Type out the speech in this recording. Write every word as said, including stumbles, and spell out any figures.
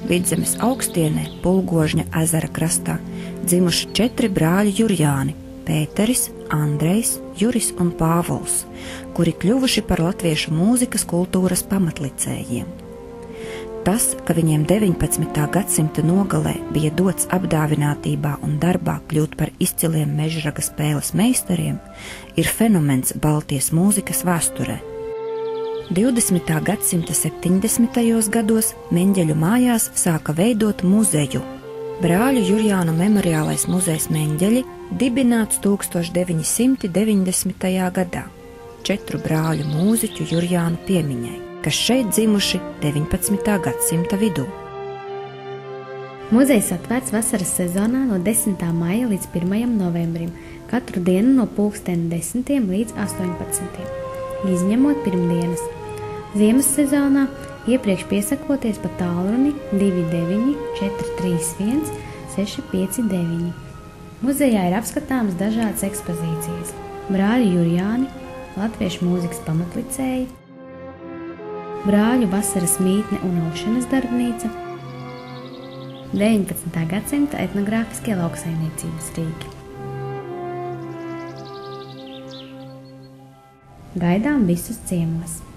Vidzemes augstienē, Pulgožņa ezera krastā, dzimuši četri brāļi Jurjāni – Pēteris, Andrejs, Juris un Pāvuls, kuri kļuvuši par latviešu mūzikas kultūras pamatlicējiem. Tas, ka viņiem deviņpadsmitā gadsimta nogalē bija dots apdāvinātībā un darbā kļūt par izciliem mežraga spēles meistariem, ir fenomens Baltijas mūzikas vēsturē. divdesmitā gadsimta septiņdesmitajos gados Meņģeļu mājās sāka veidot muzeju. Brāļu Jurjānu memoriālais muzejs Meņģeļi dibināts tūkstoš deviņi simti deviņdesmitajā gadā četru brāļu mūziķu Jurjānu piemiņai, kas šeit dzimuši deviņpadsmitā gadsimta vidū. Muzejs atvērts vasaras sezonā no desmitā maija līdz pirmajam novembrim, katru dienu no pulksteni desmitiem līdz astoņpadsmitiem, izņemot pirmdienas. Ziemas sezonā iepriekš piesakoties pa tālruni divi deviņi četri trīs viens seši pieci deviņi. Muzejā ir apskatāmas dažādas ekspozīcijas. Brāļi Jurjāni, latviešu mūzikas pamatlicēji, brāļu vasaras mītne un augšanas darbnīca, deviņpadsmitā gadsimta etnogrāfiskie lauksaimniecības rīki. Gaidām visus ciemos!